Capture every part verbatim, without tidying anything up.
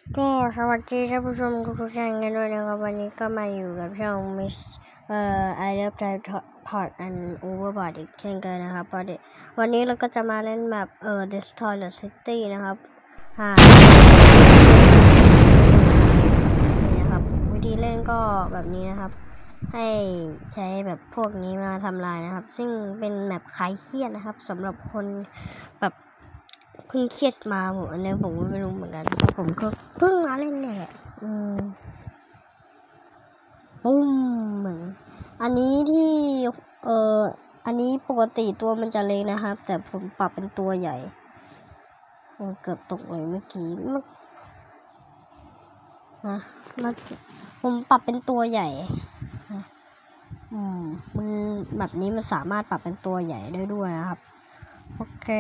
ก็สวัสดีท่านผู้ชมทุกท่านกันด้วยนะครับวันนี้ก็มาอยู่กับช่องมิสเอ่อ I Love Tripod and Overboard อีกเช่นเคยนะครับวันนี้เราก็จะมาเล่นแบบเอ่อ Destroy the City นะครับอ่านี่นะครับวิธีเล่นก็แบบนี้นะครับให้ใช้แบบพวกนี้มาทำลายนะครับซึ่งเป็นแบบคลายเครียดนะครับสำหรับคนแบบเพิ่งเครียดมาผมอันนี้ผมก็ไม่รู้เหมือนกันเพราะผมก็เพิ่งมาเล่นเนี่ยแหละอืมปุ้มเหมือนอันนี้ที่เอ่ออันนี้ปกติตัวมันจะเล็กนะครับแต่ผมปรับเป็นตัวใหญ่เกือบตกเลยเมื่อกี้นะมาผมปรับเป็นตัวใหญ่อืมมันแบบนี้มันสามารถปรับเป็นตัวใหญ่ได้ด้วยนะครับโอเค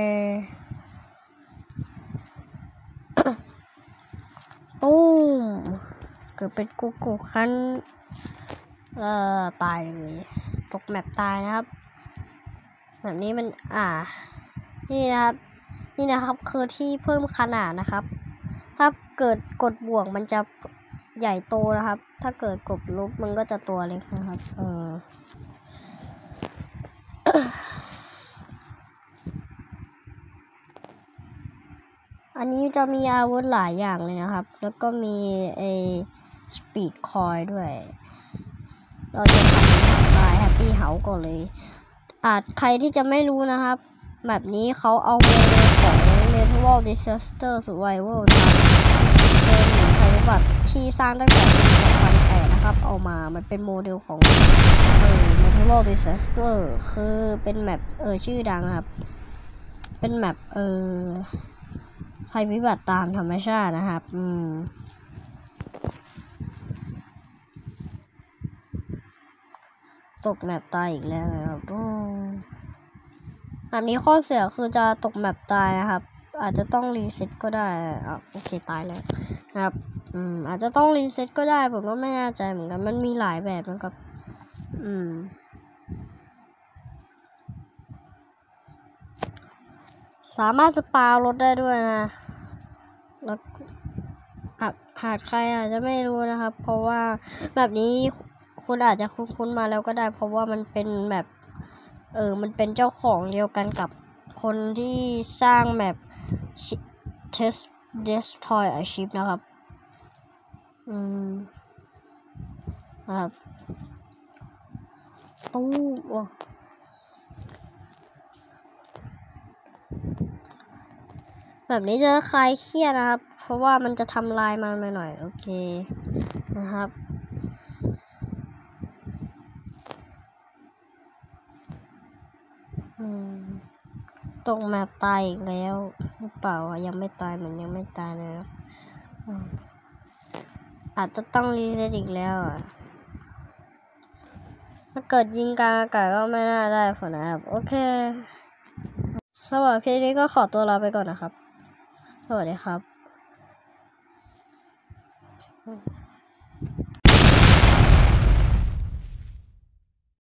ตู้เกิดเป็นกูกูคันเอ่อตายเลยตกแมปตายนะครับแบบนี้มันอ่านี่นะครับนี่นะครับคือที่เพิ่มขนาดนะครับถ้าเกิดกดบวกมันจะใหญ่โตนะครับถ้าเกิดกดลบมันก็จะตัวเล็กนะครับเออ อันนี้จะมีอาวุธหลายอย่างเลยนะครับแล้วก็มีไอ้สปีดคอยด้วยเราจะทำลายแฮปปี้เฮาส์ก่อนเลยอาจใครที่จะไม่รู้นะครับแบบนี้เขาเอาโมเดลของ Natural Disaster Survival นะครับเป็นหน่วยภัยพิบัติที่สร้างตั้งแต่ปีสองพันแปดนะครับเอามามันเป็นโมเดลของเออ Natural Disaster คือเป็นแมปเออชื่อดังครับเป็นแมปเออภัยพิบัติตามธรรมชาตินะครับอืมตกแมปตายอีกแล้วนะครับแบบนี้ข้อเสียคือจะตกแมปตายนะครับอาจจะต้องรีเซ็ตก็ได้อ่ะโอเคตายแล้วนะครับอืมอาจจะต้องรีเซ็ตก็ได้ผมก็ไม่แน่ใจเหมือนกันมันมีหลายแบบนะครับอืมสามารถสปารถได้ด้วยนะแล้วหากใครอาจจะไม่รู้นะครับเพราะว่าแบบนี้คุณอาจจะคุ้นๆมาแล้วก็ได้เพราะว่ามันเป็นแบบเออมันเป็นเจ้าของเดียวกันกับคนที่สร้างแบบ Test Destroy a Ship นะครับอืมครับตู้แบบนี้จะคลายเครียดนะครับเพราะว่ามันจะทำลายมันไปหน่อยโอเคนะครับตกแมปตายอีกแล้วหรือเปล่ายังไม่ตายเหมือนยังไม่ตายเลยอาจจะต้องรีเซ็ตอีกแล้วถ้าเกิดยิงกลางอากาศก็ไม่น่าได้ผลนะครับโอเคสำหรับคลิปนี้ก็ขอตัวลาไปก่อนนะครับสวัสดีครับ